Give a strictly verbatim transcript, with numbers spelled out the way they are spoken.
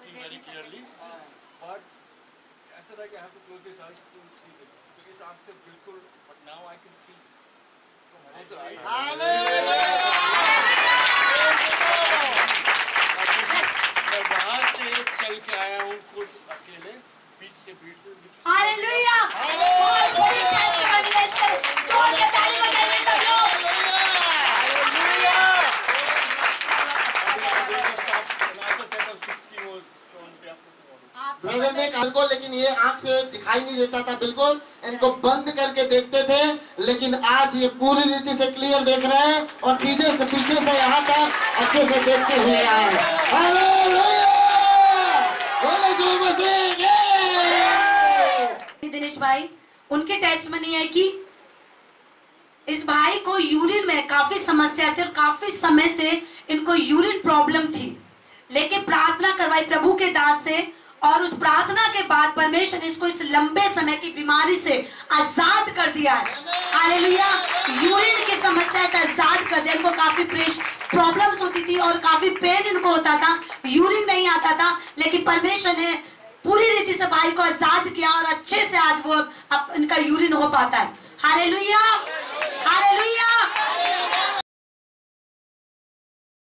see very clearly. But ऐसा था कि I have to close this eyes to see this. तो इस आँख से बिल्कुल, but now I can see. मैं बाहर से चल के आया हूँ खुद अकेले, बीच से बीच से। हालेलुया! जोर के ताली बजाइए सब लोग। ब्रदर ने कहा को, लेकिन ये आंख से दिखाई नहीं देता था बिल्कुल, इनको बंद करके देखते थे, लेकिन आज ये पूरी रीति से क्लियर देख रहे हैं और पीछे से पीछे से यहाँ तक अच्छे से देखते हुए आए। हालेलुया! बोलो यीशु मसीह के। दिनेश भाई, उनके टेस्टमनी है कि इस भाई को यूरिन में काफी समस्या थी और काफी समय से इनको यूरिन प्रॉब्लम थी, लेकिन प्रार्थना करवाई प्रभु के दास से और उस प्रार्थना के बाद परमेश्वर ने इसको इस लंबे समय की बीमारी से आजाद कर दिया है। हालेलुया! यूरिन की समस्या से आजाद कर दिया। इनको काफी प्रेशर प्रॉब्लम्स होती थी और काफी पेन इनको होता था, यूरिन नहीं आता था, लेकिन परमेश्वर ने पूरी रीति से भाई को आजाद किया और अच्छे से आज वो अब इनका यूरिन हो पाता है। हालेलुया!